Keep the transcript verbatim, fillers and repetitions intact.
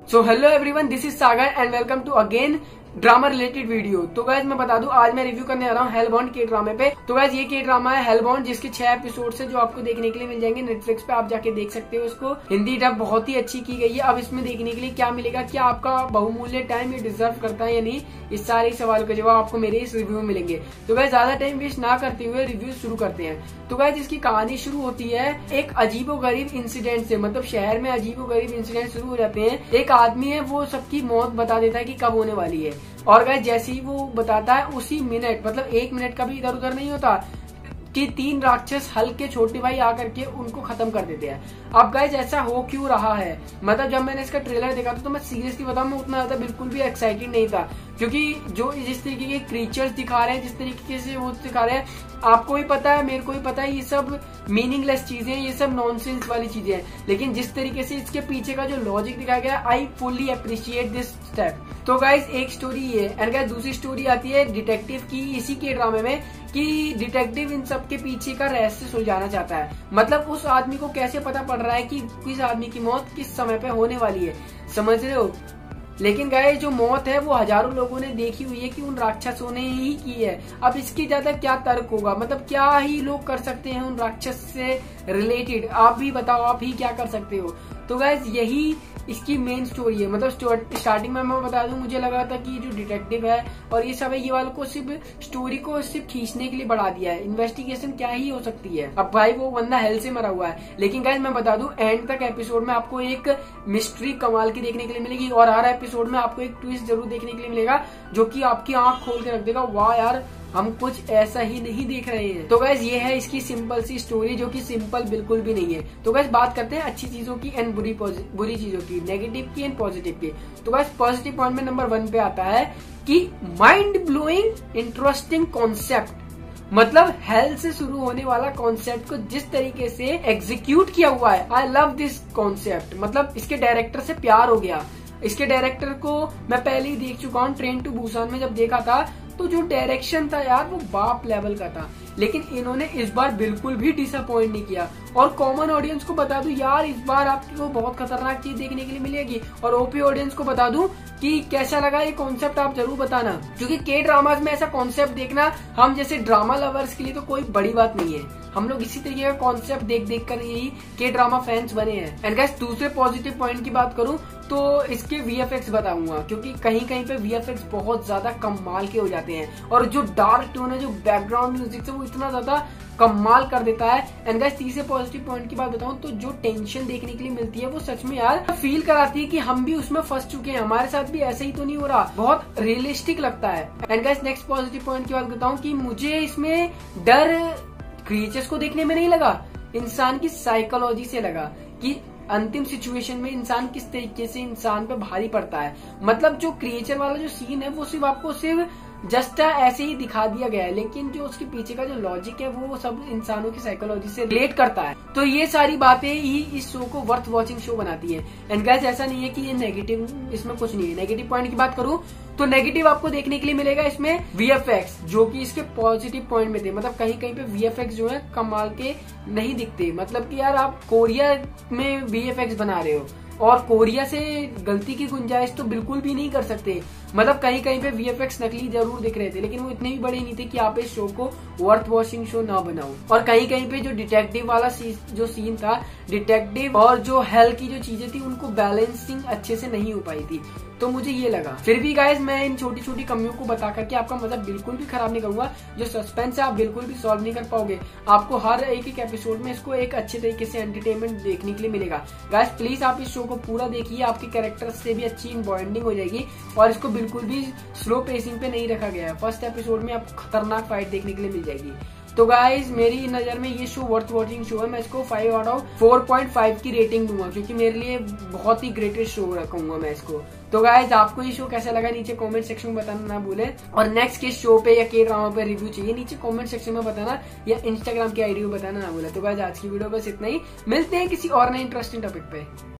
So hello everyone, this is Sagar and welcome to again drama related video. तो guys मैं बता दूं, आज मैं रिव्यू करने आ रहा हूँ हेलबॉन्ड के ड्रामे पे। तो गाइज ये के ड्रामा है हेलबॉन्ड, जिसके छह एपिसोड है जो आपको देखने के लिए मिल जाएंगे नेटफ्लिक्स पे। आप जाके देख सकते हो उसको। हिंदी डब बहुत ही अच्छी की गई है। अब इसमें देखने के लिए क्या मिलेगा, क्या आपका बहुमूल्य टाइम ये डिजर्व करता है या नहीं, इस सारे सवाल का जवाब आपको मेरे इस रिव्यू में मिलेंगे। तो गाइज ज्यादा टाइम वेस्ट ना करते हुए रिव्यू शुरू करते हैं। तो गाइज इसकी कहानी शुरू होती है एक अजीबोगरीब इंसिडेंट से। मतलब शहर में अजीबोगरीब इंसिडेंट शुरू हो जाते हैं। एक आदमी है, वो सबकी मौत बता देता है कि कब होने वाली है। और गाइस जैसे ही वो बताता है उसी मिनट, मतलब एक मिनट का भी इधर उधर नहीं होता, कि तीन राक्षस हल्के छोटे भाई आकर के उनको खत्म कर देते हैं। अब गाइस ऐसा हो क्यों रहा है, मतलब जब मैंने इसका ट्रेलर देखा था तो मैं सीरियसली बताऊं, मैं उतना ज्यादा बिल्कुल भी एक्साइटेड नहीं था। क्योंकि जो जिस तरीके के क्रीचर्स दिखा रहे हैं, जिस तरीके से वो दिखा रहे हैं, आपको भी पता है, मेरे को भी पता है, ये सब मीनिंगलेस चीजें, ये सब नॉनसेंस वाली चीजें हैं। लेकिन जिस तरीके से इसके पीछे का जो लॉजिक दिखाया गया, I fully appreciate this step. तो गाइज एक स्टोरी ये, एंड गाइज दूसरी स्टोरी आती है डिटेक्टिव की इसी के ड्रामे में, कि डिटेक्टिव इन सब के पीछे का रहस्य सुलझाना चाहता है। मतलब उस आदमी को कैसे पता पड़ रहा है कि किस आदमी की मौत किस समय पे होने वाली है, समझ रहे हो। लेकिन गाइस जो मौत है वो हजारों लोगों ने देखी हुई है कि उन राक्षसों ने ही की है। अब इसकी ज्यादा क्या तर्क होगा, मतलब क्या ही लोग कर सकते हैं उन राक्षस से रिलेटेड, आप भी बताओ, आप ही क्या कर सकते हो। तो गाइस यही इसकी मेन स्टोरी है। मतलब स्टार्टिंग में मैं बता दूं, मुझे लगा था कि जो डिटेक्टिव है और ये सब है, ये वालों को सिर्फ स्टोरी को सिर्फ खींचने के लिए बढ़ा दिया है। इन्वेस्टिगेशन क्या ही हो सकती है, अब भाई वो बंदा हेल से मरा हुआ है। लेकिन गाइस मैं बता दूं, एंड तक एपिसोड में आपको एक मिस्ट्री कमाल की देखने के लिए मिलेगी, और हर एपिसोड में आपको एक ट्विस्ट जरूर देखने के लिए मिलेगा जो कि आपकी आंख खोल के रख देगा, वाह यार हम कुछ ऐसा ही नहीं देख रहे हैं। तो गैस ये है इसकी सिंपल सी स्टोरी, जो कि सिंपल बिल्कुल भी नहीं है। तो गैस बात करते हैं अच्छी चीजों की एंड बुरी बुरी चीजों की, नेगेटिव की एंड पॉजिटिव की। तो गैस पॉजिटिव पॉइंट में नंबर वन पे आता है कि माइंड ब्लोइंग इंटरेस्टिंग कॉन्सेप्ट। मतलब हेल से शुरू होने वाला कॉन्सेप्ट को जिस तरीके से एग्जीक्यूट किया हुआ है, आई लव दिस कॉन्सेप्ट। मतलब इसके डायरेक्टर से प्यार हो गया। इसके डायरेक्टर को मैं पहले ही देख चुका हूँ, ट्रेन टू बुसान में जब देखा था तो जो डायरेक्शन था यार वो बाप लेवल का था। लेकिन इन्होंने इस बार बिल्कुल भी डिसअपॉइंट नहीं किया। और कॉमन ऑडियंस को बता दूं यार, इस बार आपको बहुत खतरनाक चीज देखने के लिए मिलेगी। और ओपी ऑडियंस को बता दूं कि कैसा लगा ये कॉन्सेप्ट, आप जरूर बताना। क्योंकि के ड्रामाज में ऐसा कॉन्सेप्ट देखना हम जैसे ड्रामा लवर्स के लिए तो कोई बड़ी बात नहीं है। हम लोग इसी तरीके का कॉन्सेप्ट देख देख कर यही के ड्रामा फैंस बने हैं। एंड गाइस दूसरे पॉजिटिव पॉइंट की बात करूं तो इसके वीएफएक्स बताऊंगा, क्योंकि कहीं कहीं पे वीएफएक्स बहुत ज्यादा कमाल के हो जाते हैं। और जो डार्क टोन है, जो बैकग्राउंड म्यूजिक है, वो इतना ज्यादा कमाल कर देता है। एंड गाइस तीसरे पॉजिटिव पॉइंट की बात बताऊं तो जो टेंशन देखने के लिए मिलती है वो सच में यार फील कराती है कि हम भी उसमें फंस चुके हैं, हमारे साथ भी ऐसे ही तो नहीं हो रहा। बहुत रियलिस्टिक लगता है। And guys next positive point की बात बताऊं कि मुझे इसमें डर क्रिएचर्स को देखने में नहीं लगा, इंसान की साइकोलॉजी से लगा कि अंतिम सिचुएशन में इंसान किस तरीके से इंसान पे भारी पड़ता है। मतलब जो क्रिएचर वाला जो सीन है वो सिर्फ आपको सिर्फ जस्ट ऐसे ही दिखा दिया गया है, लेकिन जो उसके पीछे का जो लॉजिक है वो सब इंसानों की साइकोलॉजी से रिलेट करता है। तो ये सारी बातें ही इस शो को वर्थ वॉचिंग शो बनाती है। एंड गाइस ऐसा नहीं है कि ये नेगेटिव, इसमें कुछ नहीं है। नेगेटिव पॉइंट की बात करूं तो नेगेटिव आपको देखने के लिए मिलेगा इसमें वीएफएक्स, जो कि इसके पॉजिटिव पॉइंट में थे। मतलब कहीं कहीं पे वीएफएक्स जो है कमाल के नहीं दिखते। मतलब कि यार आप कोरिया में वीएफएक्स बना रहे हो और कोरिया से गलती की गुंजाइश तो बिल्कुल भी नहीं कर सकते। मतलब कहीं कहीं पे वीएफएक्स नकली जरूर दिख रहे थे, लेकिन वो इतने भी बड़े नहीं थे कि आप इस शो को वर्थ वॉचिंग शो ना बनाओ। और कहीं कहीं पे जो डिटेक्टिव वाला सी, जो सीन था, डिटेक्टिव और जो हेल की जो चीजें थी, उनको बैलेंसिंग अच्छे से नहीं हो पाई थी। तो मुझे ये लगा। फिर भी गाइज मैं इन छोटी छोटी कमियों को बता करके आपका मजा बिल्कुल भी खराब नहीं करूंगा। जो सस्पेंस है आप बिल्कुल भी सॉल्व नहीं कर पाओगे। आपको हर एक एक एपिसोड में इसको एक अच्छे तरीके से एंटरटेनमेंट देखने के लिए मिलेगा। गाइज प्लीज आप इस शो को पूरा देखिए, आपके कैरेक्टर से भी अच्छी बॉन्डिंग हो जाएगी। और इसको बिल्कुल भी स्लो पेसिंग पे नहीं रखा गया है। फर्स्ट एपिसोड में आपको खतरनाक फाइट देखने के लिए मिल जाएगी। तो गाइज मेरी नजर में ये शो वर्थ वॉचिंग शो है। मैं इसको five out of four point five की रेटिंग दूंगा, क्योंकि मेरे लिए बहुत ही ग्रेटेस्ट शो रखूंगा मैं इसको। तो गाइज आपको ये शो कैसा लगा नीचे कमेंट सेक्शन में बताना ना भूले। और नेक्स्ट किस शो पे या के ड्रामा पे रिव्यू चाहिए नीचे कमेंट सेक्शन में बताना, या इंस्टाग्राम की आईडी में बताना ना भूले। तो गाइज आज की वीडियो बस इतना ही, मिलते हैं किसी और नए इंटरेस्टिंग टॉपिक पे।